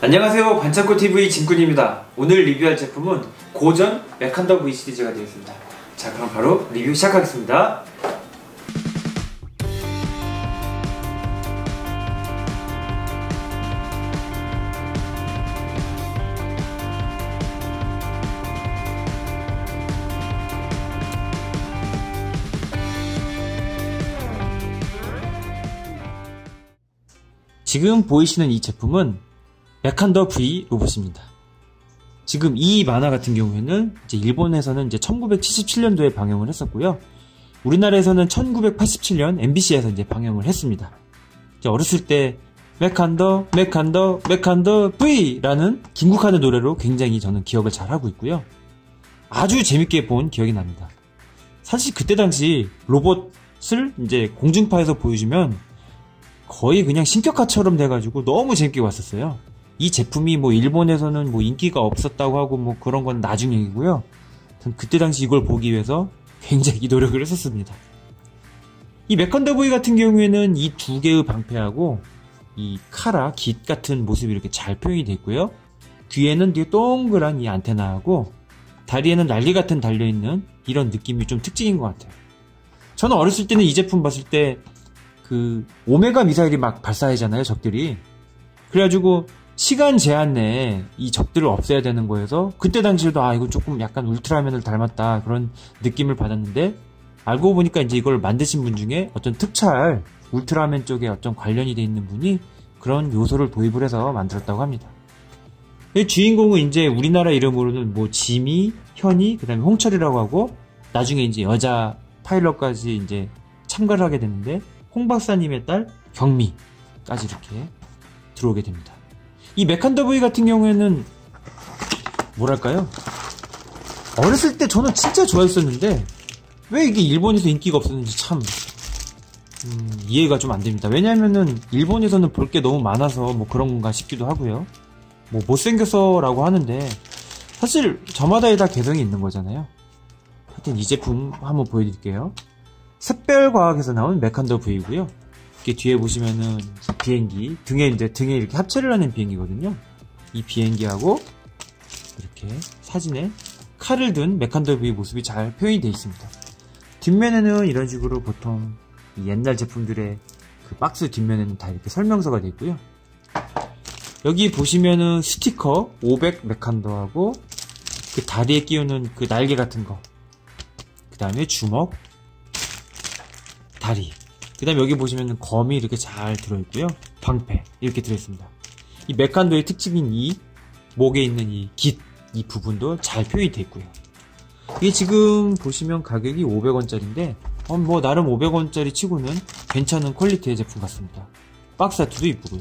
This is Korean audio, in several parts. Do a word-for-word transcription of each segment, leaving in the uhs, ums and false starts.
안녕하세요, 반창고티브이 진군입니다. 오늘 리뷰할 제품은 고전 메칸더 V 시리즈가 되겠습니다. 자, 그럼 바로 리뷰 시작하겠습니다. 지금 보이시는 이 제품은 메칸더 V 로봇입니다. 지금 이 만화 같은 경우에는 이제 일본에서는 이제 천구백칠십칠 년도에 방영을 했었고요. 우리나라에서는 천구백팔십칠 년 엠비씨에서 이제 방영을 했습니다. 이제 어렸을 때 메칸더, 메칸더, 메칸더 V라는 김국환의 노래로 굉장히 저는 기억을 잘 하고 있고요. 아주 재밌게 본 기억이 납니다. 사실 그때 당시 로봇을 이제 공중파에서 보여주면 거의 그냥 신격화처럼 돼가지고 너무 재밌게 봤었어요. 이 제품이 뭐 일본에서는 뭐 인기가 없었다고 하고 뭐 그런 건 나중 얘기고요. 전 그때 당시 이걸 보기 위해서 굉장히 노력을 했었습니다. 이 메칸더 V 같은 경우에는 이 두 개의 방패하고 이 카라, 깃 같은 모습이 이렇게 잘 표현이 되어 있고요. 귀에는 되게 동그란 이 안테나하고 다리에는 날개 같은 달려있는 이런 느낌이 좀 특징인 것 같아요. 저는 어렸을 때는 이 제품 봤을 때 그 오메가 미사일이 막 발사하잖아요, 적들이. 그래가지고 시간 제한 내에 이 적들을 없애야 되는 거여서 그때 당시에도 아 이거 조금 약간 울트라맨을 닮았다 그런 느낌을 받았는데, 알고 보니까 이제 이걸 만드신 분 중에 어떤 특촬 울트라맨 쪽에 어떤 관련이 돼 있는 분이 그런 요소를 도입을 해서 만들었다고 합니다. 이 주인공은 이제 우리나라 이름으로는 뭐 지미, 현이, 그 다음에 홍철이라고 하고 나중에 이제 여자 파일럿까지 이제 참가를 하게 되는데, 홍 박사님의 딸 경미까지 이렇게 들어오게 됩니다. 이 메칸더 V 같은 경우에는 뭐랄까요, 어렸을 때 저는 진짜 좋아했었는데 왜 이게 일본에서 인기가 없었는지 참 음, 이해가 좀 안됩니다. 왜냐면은 일본에서는 볼 게 너무 많아서 뭐 그런 건가 싶기도 하고요. 뭐 못생겨서 라고 하는데 사실 저마다에 다 개성이 있는 거잖아요. 하여튼 이 제품 한번 보여드릴게요. 샛별과학에서 나온 메칸더 V고요. 이렇게 뒤에 보시면은 비행기 등에 이제 등에 이렇게 합체를 하는 비행기거든요. 이 비행기하고 이렇게 사진에 칼을 든 메칸더 V 모습이 잘 표현이 되어 있습니다. 뒷면에는 이런 식으로 보통 이 옛날 제품들의 그 박스 뒷면에는 다 이렇게 설명서가 되어 있고요. 여기 보시면은 스티커 오백 메칸더하고 그 다리에 끼우는 그 날개 같은 거, 그 다음에 주먹, 다리, 그 다음에 여기 보시면 검이 이렇게 잘 들어있고요. 방패 이렇게 들어있습니다. 이 메칸더의 특징인 이 목에 있는 이 깃, 이 부분도 잘 표현이 되어 있고요. 이게 지금 보시면 가격이 오백 원짜리인데 어, 뭐 나름 오백 원짜리 치고는 괜찮은 퀄리티의 제품 같습니다. 박스 아트도 이쁘고요.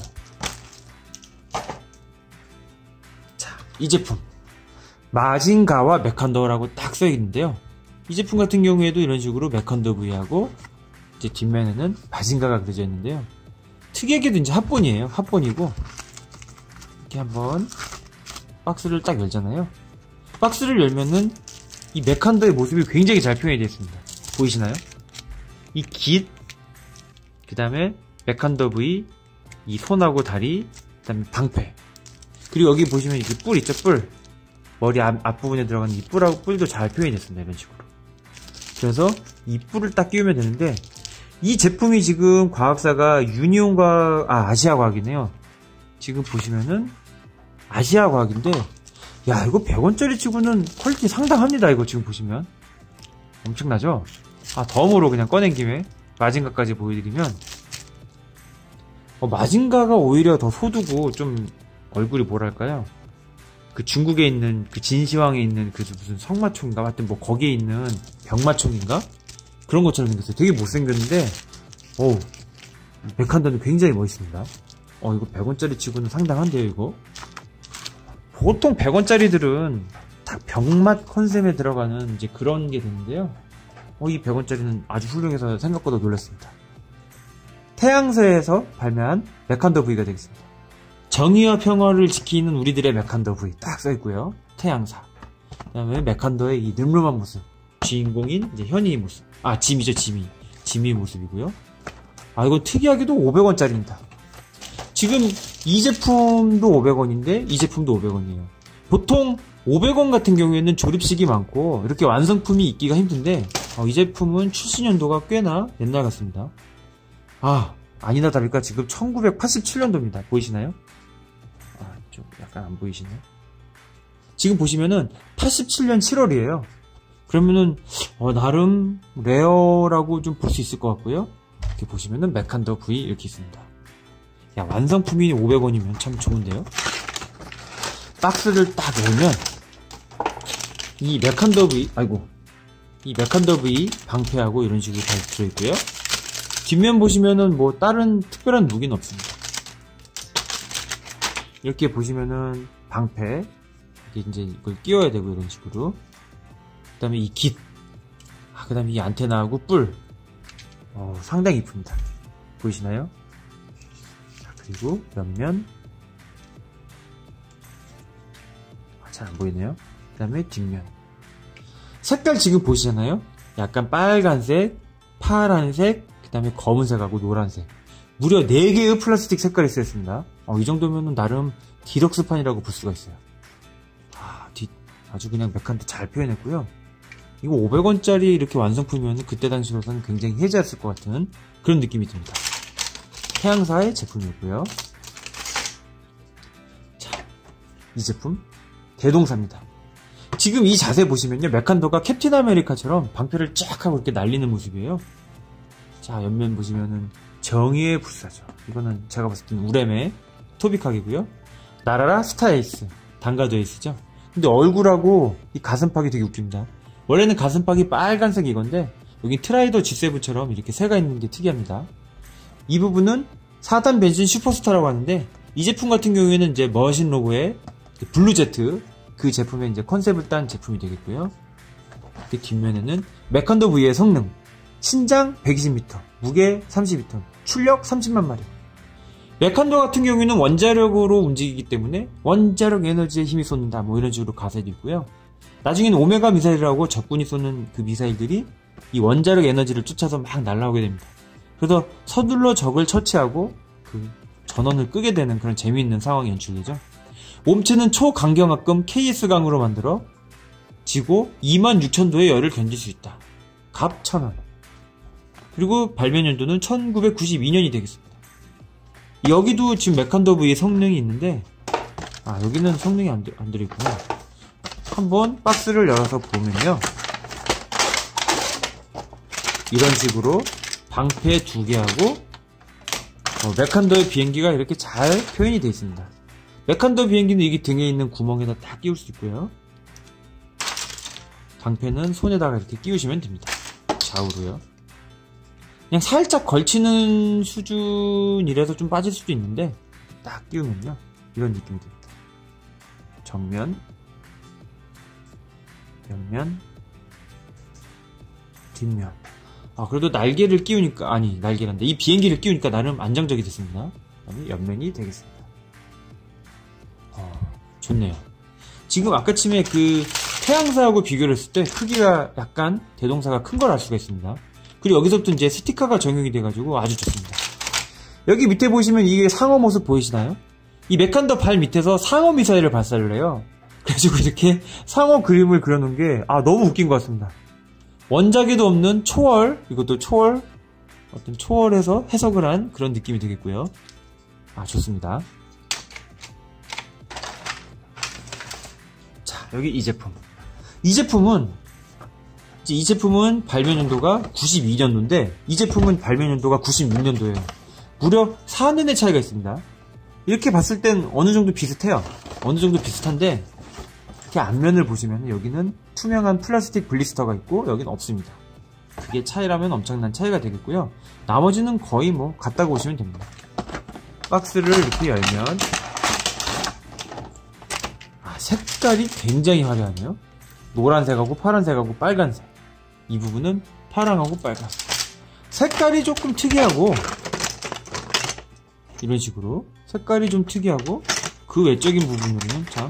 자, 이 제품 마징가와 메칸더라고 딱 써있는데요. 이 제품 같은 경우에도 이런 식으로 메칸더 V하고 이제 뒷면에는 마징가가 그려져 있는데요. 특이하게도 이제 합본이에요. 합본이고 이렇게 한번 박스를 딱 열잖아요. 박스를 열면은 이 메칸더의 모습이 굉장히 잘 표현이 되어 있습니다. 보이시나요? 이 깃, 그 다음에 메칸더 V, 이 손하고 다리, 그 다음에 방패, 그리고 여기 보시면 이렇게 뿔 있죠, 뿔. 머리 앞, 앞부분에 들어가는 이 뿔하고 뿔도 잘 표현이 됐습니다. 이런 식으로. 그래서 이 뿔을 딱 끼우면 되는데, 이 제품이 지금 과학사가 유니온과학, 아, 아시아과학이네요. 지금 보시면은 아시아과학인데, 야, 이거 백 원짜리 치고는 퀄리티 상당합니다. 이거 지금 보시면 엄청나죠? 아, 덤으로 그냥 꺼낸 김에 마징가까지 보여드리면, 어, 마징가가 오히려 더 소두고 좀 얼굴이 뭐랄까요, 그 중국에 있는 그 진시황에 있는 그 무슨 성마총인가, 하여튼 뭐 거기에 있는 병마총인가 그런 것처럼 생겼어요. 되게 못생겼는데 어우, 메칸더는 굉장히 멋있습니다. 어, 이거 백 원짜리 치고는 상당한데요. 이거 보통 백 원짜리들은 다 병맛 컨셉에 들어가는 이제 그런 게 되는데요. 어, 이 백 원짜리는 아주 훌륭해서 생각보다 놀랐습니다. 태양사에서 발매한 메칸더 V가 되겠습니다. 정의와 평화를 지키는 우리들의 메칸더 V 딱 써있고요. 태양사. 그 다음에 메칸더의 이 늠름한 모습, 주인공인 이제 현이의 모습, 아 지미죠, 지미 지미의 모습이고요. 아, 이건 특이하게도 오백 원짜리입니다. 지금 이 제품도 오백 원인데 이 제품도 오백 원이에요. 보통 오백 원 같은 경우에는 조립식이 많고 이렇게 완성품이 있기가 힘든데 어, 이 제품은 출시 연도가 꽤나 옛날 같습니다. 아, 아니나 다를까 지금 천구백팔십칠 년도입니다. 보이시나요? 아, 좀 약간 안 보이시나요? 지금 보시면은 팔십칠 년 칠월이에요. 그러면은 어, 나름 레어라고 좀 볼 수 있을 것 같고요. 이렇게 보시면은 맥한더 브이 이렇게 있습니다. 야, 완성품이 오백 원이면 참 좋은데요. 박스를 딱 열면 이 맥한더 브이, 아이고, 이 맥한더 브이 방패하고 이런 식으로 잘 들어있고요. 뒷면 보시면은 뭐 다른 특별한 무기는 없습니다. 이렇게 보시면은 방패, 이렇게 이제 이걸 끼워야 되고 이런 식으로. 그 다음에 이 깃, 아, 그 다음에 이 안테나하고 뿔, 어, 상당히 이쁩니다. 보이시나요? 자, 그리고 옆면, 아, 잘 안 보이네요. 그 다음에 뒷면. 색깔 지금 보시잖아요? 약간 빨간색, 파란색, 그 다음에 검은색하고 노란색. 무려 네 개의 플라스틱 색깔이 쓰였습니다. 어, 이 정도면은 나름 디럭스판이라고 볼 수가 있어요. 아, 뒷, 아주 그냥 맥한테 잘 표현했고요. 이거 오백 원짜리 이렇게 완성품이면 그때 당시로서는 굉장히 혜자였을 것 같은 그런 느낌이 듭니다. 태양사의 제품이었고요. 자, 이 제품 대동사입니다. 지금 이 자세 보시면요, 맥한더가 캡틴 아메리카처럼 방패를 쫙 하고 이렇게 날리는 모습이에요. 자, 옆면 보시면은 정의의 불사죠. 이거는 제가 봤을 때는 우렘의 토비카기고요. 나라라 스타에이스, 단가드 에이스죠. 근데 얼굴하고 이 가슴팍이 되게 웃깁니다. 원래는 가슴팍이 빨간색 이건데 여기 트라이더 지 세븐처럼 이렇게 새가 있는 게 특이합니다. 이 부분은 사 단 벤신 슈퍼스타라고 하는데 이 제품 같은 경우에는 이제 머신 로고의 블루제트, 그 제품의 이제 컨셉을 딴 제품이 되겠고요. 그 뒷면에는 맥한더 브이의 성능, 신장 백이십 미터, 무게 삼십이 톤, 출력 삼십만 마력. 맥한더 같은 경우에는 원자력으로 움직이기 때문에 원자력 에너지에 힘이 쏟는다, 뭐 이런 식으로 가설이 있고요. 나중에는 오메가 미사일이라고 적군이 쏘는 그 미사일들이 이 원자력 에너지를 쫓아서 막 날아오게 됩니다. 그래서 서둘러 적을 처치하고 그 전원을 끄게 되는 그런 재미있는 상황이 연출되죠. 몸체는 초강경합금 케이에스강으로 만들어 지고 이만 육천 도의 열을 견딜 수 있다. 갑 천 원. 그리고 발매 연도는 천구백구십이 년이 되겠습니다. 여기도 지금 맥한더 브이의 성능이 있는데, 아, 여기는 성능이 안, 안 들어있구나. 한번 박스를 열어서 보면요, 이런 식으로 방패 두 개하고 어, 맥한더의 비행기가 이렇게 잘 표현이 되어 있습니다. 맥한더 비행기는 이게 등에 있는 구멍에다 딱 끼울 수 있고요. 방패는 손에다가 이렇게 끼우시면 됩니다. 좌우로요. 그냥 살짝 걸치는 수준이라서 좀 빠질 수도 있는데 딱 끼우면요, 이런 느낌이 됩니다. 정면, 옆면, 뒷면. 아, 그래도 날개를 끼우니까, 아니, 날개란데, 이 비행기를 끼우니까 나름 안정적이 됐습니다. 그다음에 옆면이 되겠습니다. 어, 좋네요. 지금 아까쯤에 그 태양사하고 비교를 했을 때 크기가 약간 대동사가 큰 걸 알 수가 있습니다. 그리고 여기서부터 이제 스티커가 적용이 돼가지고 아주 좋습니다. 여기 밑에 보시면 이게 상어 모습 보이시나요? 이 맥한더 발 밑에서 상어 미사일을 발사를 해요. 그래가지고 이렇게 상어 그림을 그려놓은 게, 아, 너무 웃긴 것 같습니다. 원작에도 없는 초월, 이것도 초월, 어떤 초월해서 해석을 한 그런 느낌이 되겠고요. 아, 좋습니다. 자, 여기 이 제품. 이 제품은, 이제 이 제품은 발매 년도가 구십이 년도인데, 이 제품은 발매 년도가 구십육 년도예요. 무려 사 년의 차이가 있습니다. 이렇게 봤을 땐 어느 정도 비슷해요. 어느 정도 비슷한데, 이렇게 앞면을 보시면 여기는 투명한 플라스틱 블리스터가 있고 여기는 없습니다. 그게 차이라면 엄청난 차이가 되겠고요. 나머지는 거의 뭐 같다고 보시면 됩니다. 박스를 이렇게 열면, 아, 색깔이 굉장히 화려하네요. 노란색하고 파란색하고 빨간색. 이 부분은 파랑하고 빨간색. 색깔이 조금 특이하고, 이런 식으로 색깔이 좀 특이하고, 그 외적인 부분으로는 참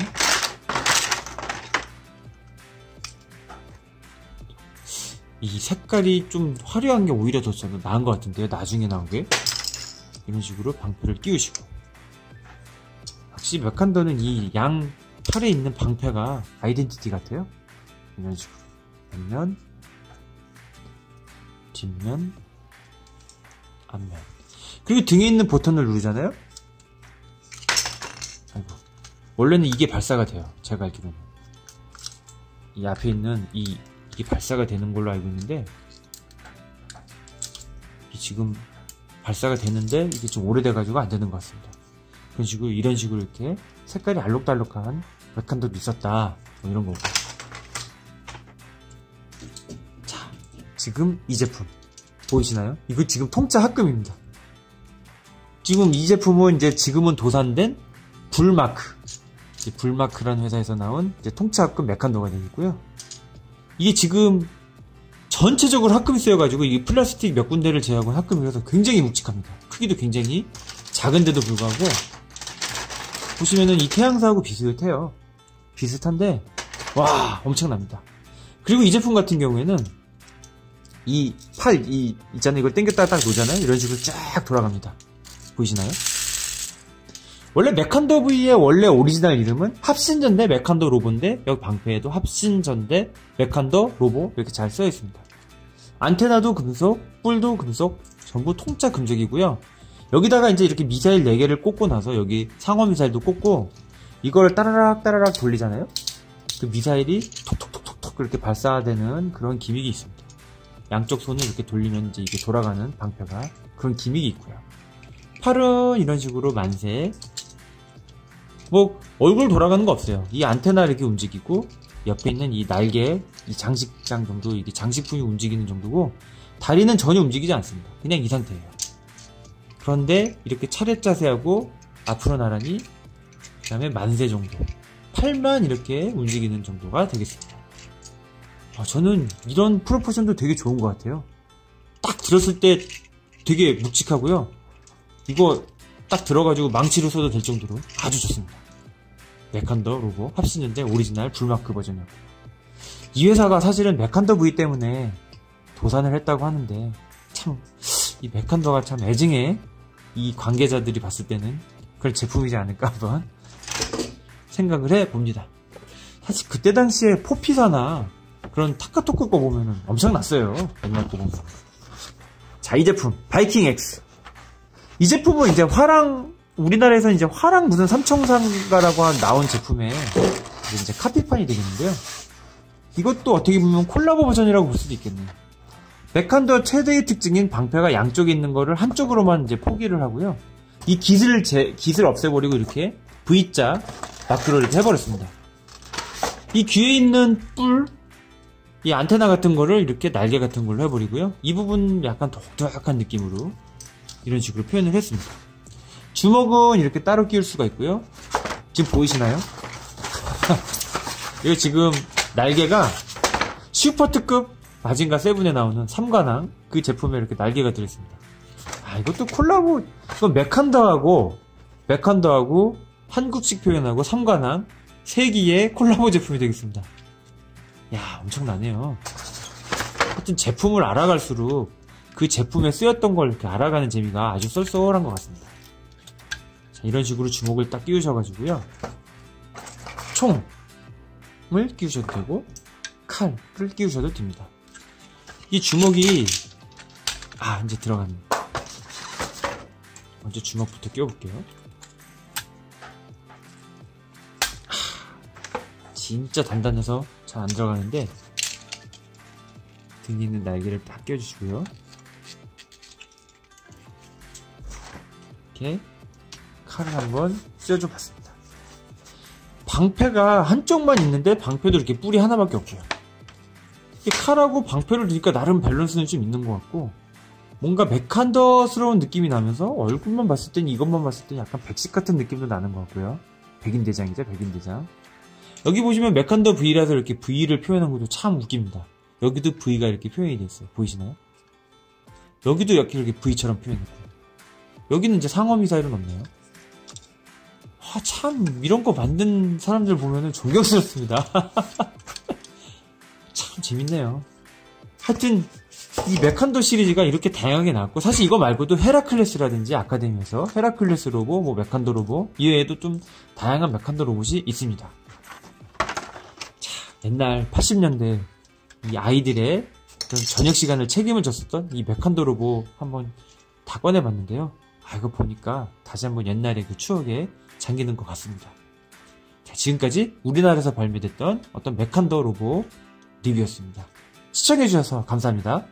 이 색깔이 좀 화려한 게 오히려 더 나은 것 같은데요. 나중에 나온 게. 이런 식으로 방패를 끼우시고, 역시 메칸더는 이 양 팔에 있는 방패가 아이덴티티 같아요. 이런 식으로. 앞면, 뒷면, 앞면. 그리고 등에 있는 버튼을 누르잖아요? 아이고. 원래는 이게 발사가 돼요. 제가 알기로는. 이 앞에 있는 이, 이게 발사가 되는 걸로 알고 있는데, 이 지금 발사가 되는데, 이게 좀 오래돼가지고 안 되는 것 같습니다. 그런 식으로, 이런 식으로 이렇게 색깔이 알록달록한 메칸더도 있었다. 뭐 이런 거고. 자, 지금 이 제품. 보이시나요? 이거 지금 통짜 합금입니다. 지금 이 제품은 이제 지금은 도산된 불마크. 불마크라는 회사에서 나온 이제 통짜 합금 메칸더가 되겠고요. 이게 지금 전체적으로 합금이 쓰여가지고 이 플라스틱 몇 군데를 제외하고 합금이라서 굉장히 묵직합니다. 크기도 굉장히 작은데도 불구하고 보시면은 이 태양사하고 비슷해요. 비슷한데 와 엄청납니다. 그리고 이 제품 같은 경우에는 이 팔, 이 있잖아요. 이걸 당겼다가 딱 놓잖아요. 이런 식으로 쫙 돌아갑니다. 보이시나요? 원래 메칸더 V의 원래 오리지널 이름은 합신전대 메칸더 로보인데 여기 방패에도 합신전대 메칸더 로보 이렇게 잘 써 있습니다. 안테나도 금속, 뿔도 금속, 전부 통짜 금속이고요. 여기다가 이제 이렇게 미사일 네 개를 꽂고 나서 여기 상어 미사일도 꽂고 이걸 따라락 따라락 돌리잖아요. 그 미사일이 톡톡톡톡톡 이렇게 발사되는 그런 기믹이 있습니다. 양쪽 손을 이렇게 돌리면 이제 이게 돌아가는 방패가 그런 기믹이 있고요. 팔은 이런 식으로 만세. 뭐 얼굴 돌아가는 거 없어요. 이 안테나 이렇게 움직이고 옆에 있는 이 날개, 이 장식장 정도, 이게 장식품이 움직이는 정도고 다리는 전혀 움직이지 않습니다. 그냥 이 상태예요. 그런데 이렇게 차렷 자세하고 앞으로 나란히 그 다음에 만세 정도 팔만 이렇게 움직이는 정도가 되겠습니다. 아, 저는 이런 프로포션도 되게 좋은 것 같아요. 딱 들었을 때 되게 묵직하고요. 이거 딱 들어가지고 망치로 써도 될 정도로 아주 좋습니다. 메칸더 로보 합신전대 오리지널 불마크 버전이었고 이 회사가 사실은 메칸더 V 때문에 도산을 했다고 하는데 참 이 메칸더가 참 애증에 이 관계자들이 봤을 때는 그런 제품이지 않을까 한번 생각을 해봅니다. 사실 그때 당시에 포피사나 그런 타카토크 거 보면은 엄청났어요. 옛날 거 보면. 자, 이 제품 바이킹 X. 이 제품은 이제 화랑 우리나라에서 이제 화랑 무슨 삼총사인가라고 나온 제품에 이제 카피판이 되겠는데요. 이것도 어떻게 보면 콜라보 버전이라고 볼 수도 있겠네요. 메칸더 최대의 특징인 방패가 양쪽에 있는 거를 한쪽으로만 이제 포기를 하고요. 이 깃을 제, 깃을 없애버리고 이렇게 V자 마크로 이렇게 해버렸습니다. 이 귀에 있는 뿔, 이 안테나 같은 거를 이렇게 날개 같은 걸로 해버리고요. 이 부분 약간 독특한 느낌으로 이런 식으로 표현을 했습니다. 주먹은 이렇게 따로 끼울 수가 있고요. 지금 보이시나요? 이거 지금 날개가 슈퍼 특급 마징가 세븐에 나오는 삼관왕 그 제품에 이렇게 날개가 들어있습니다. 아, 이것도 콜라보, 이건 메칸더하고 메칸더하고 한국식 표현하고 삼관왕 세기의 콜라보 제품이 되겠습니다. 야, 엄청나네요. 하여튼 제품을 알아갈수록 그 제품에 쓰였던 걸 이렇게 알아가는 재미가 아주 쏠쏠한 것 같습니다. 자, 이런 식으로 주먹을 딱 끼우셔가지고요. 총을 끼우셔도 되고 칼을 끼우셔도 됩니다. 이 주먹이 아 이제 들어갑니다. 먼저 주먹부터 끼워볼게요. 아, 진짜 단단해서 잘 안 들어가는데 등에 있는 날개를 딱 끼워주시고요. 이렇게 칼을 한번 휘어줘 봤습니다. 방패가 한쪽만 있는데 방패도 이렇게 뿔이 하나밖에 없고요. 이 칼하고 방패를 넣으니까 나름 밸런스는 좀 있는 것 같고 뭔가 메칸더스러운 느낌이 나면서 얼굴만 봤을 땐 이것만 봤을 땐 약간 백식 같은 느낌도 나는 것 같고요. 백인대장이죠, 백인대장. 여기 보시면 메칸더 V라서 이렇게 V를 표현한 것도 참 웃깁니다. 여기도 V가 이렇게 표현이 되어 있어요. 보이시나요? 여기도 이렇게, 이렇게 V처럼 표현했고 여기는 이제 상어 미사일은 없네요. 아, 참 이런 거 만든 사람들 보면은 존경스럽습니다. 참 재밌네요. 하여튼 이 메칸도 시리즈가 이렇게 다양하게 나왔고, 사실 이거 말고도 헤라클레스라든지 아카데미에서 헤라클레스 로보, 뭐 메칸도 로보 이외에도 좀 다양한 메칸도 로봇이 있습니다. 자, 옛날 팔십 년대 이 아이들의 그런 저녁 시간을 책임을 졌었던 이 메칸도 로봇 한번 다 꺼내봤는데요. 아, 이거 보니까 다시 한번 옛날의 그 추억에 잠기는 것 같습니다. 자, 지금까지 우리나라에서 발매됐던 어떤 메칸도 로봇 리뷰였습니다. 시청해주셔서 감사합니다.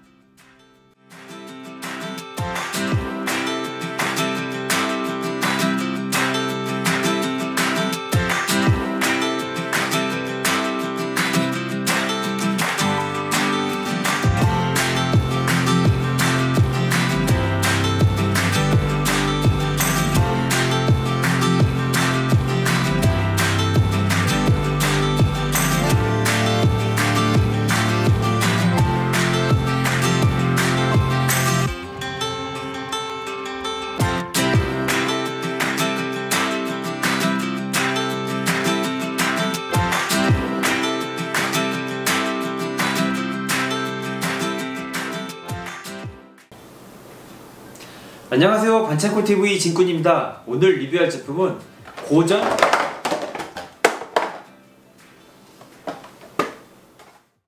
안녕하세요, 반창고티비 진꾼입니다. 오늘 리뷰할 제품은 고전